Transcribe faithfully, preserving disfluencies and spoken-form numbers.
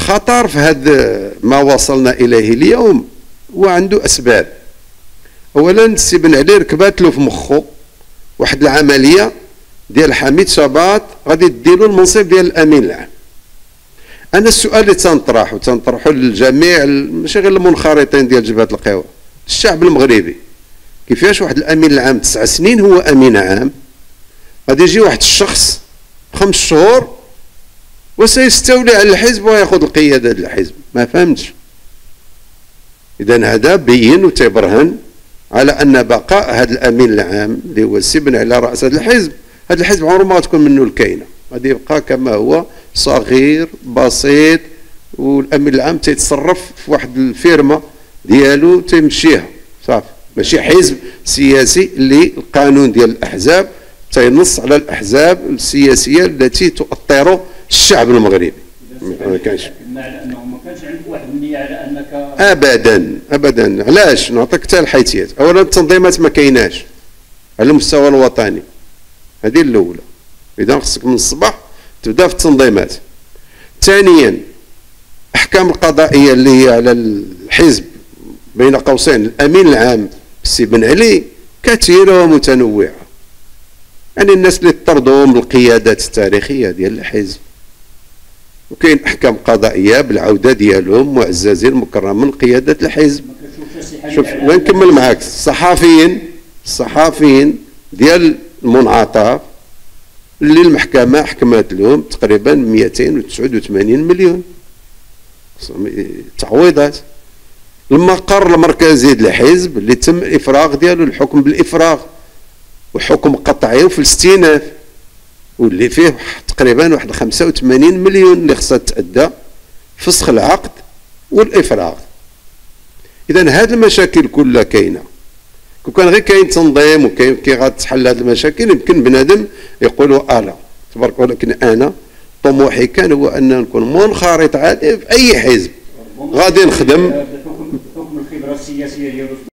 الخطر في هذا ما وصلنا اليه اليوم وعنده اسباب. اولا السي بن علي ركبات له في مخه واحد العمليه ديال حميد شباط غادي ديرو المنصب ديال الامين العام. انا السؤال اللي تنطرح وتنطرحه للجميع ماشي غير المنخرطين ديال جبهه القوى، الشعب المغربي، كيفاش واحد الامين العام تسع سنين هو امين عام غادي يجي واحد الشخص خمس شهور وسيستولي على الحزب وياخذ القياده ديال الحزب؟ ما فهمتش. اذا هذا بين وتبرهن على ان بقاء هذا الامين العام اللي هو السي بن علي راس هذا الحزب، هذا الحزب عمره ما غتكون منه الكاينه، غادي يبقى كما هو صغير بسيط، والامين العام تيتصرف في واحد الفيرما ديالو تيمشيها صافي، ماشي حزب سياسي اللي القانون ديال الاحزاب تينص على الاحزاب السياسيه التي تؤطر الشعب المغربي. ما كانش على انه ما كانش عندك واحد النيه على انك ابدا ابدا. علاش؟ نعطيك حتى الحيثيات. اولا التنظيمات ما كايناش على المستوى الوطني، هذه الاولى، اذا خصك من الصباح تبدا في التنظيمات. ثانيا احكام القضائيه اللي هي على الحزب بين قوسين الامين العام السي بن علي كثيره ومتنوعه، يعني الناس اللي طردوا من القيادات التاريخيه ديال الحزب، وكاين احكام قضائيه بالعوده ديالهم معززين مكرمين قياده الحزب. شوف وين نكمل معاك، الصحافيين الصحافيين ديال المنعطف اللي المحكمه حكمت لهم تقريبا مئتين وتسعة وثمانين مليون تعويضات. المقر المركزي ديال الحزب اللي تم الافراغ ديالو، الحكم بالافراغ وحكم قطعي وفي الاستئناف، واللي فيه تقريبا واحد خمسة وثمانين مليون اللي خصها تأدى فسخ العقد والافراغ. اذا هذه المشاكل كلها كاينه. كون كان غير كاين تنظيم وكاين كي غتحل هذه المشاكل يمكن بنادم يقولوا الا تبارك، ولكن انا طموحي كان هو ان نكون منخرط عادي في اي حزب غادي نخدم. بحكم الخبره السياسيه ديالو